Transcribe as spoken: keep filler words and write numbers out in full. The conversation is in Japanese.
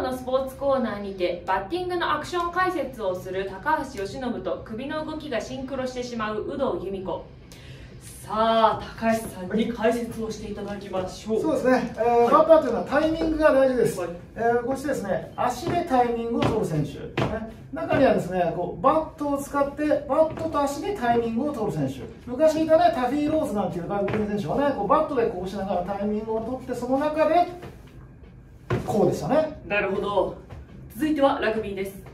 のスポーツコーナーにてバッティングのアクション解説をする高橋由伸と首の動きがシンクロしてしまう有働由美子。さあ、高橋さんに解説をしていただきましょう。 そうですね、えーはい、バッターというのはタイミングが大事です、はい、えー、こうしてですね、足でタイミングを取る選手、ね、中にはですね、こうバットを使ってバットと足でタイミングを取る選手、昔いたね、タフィー・ローズなんていう外国人選手はね、こうバットでこうしながらタイミングを取って、その中でこうでしたね。 なるほど。続いてはラグビーです。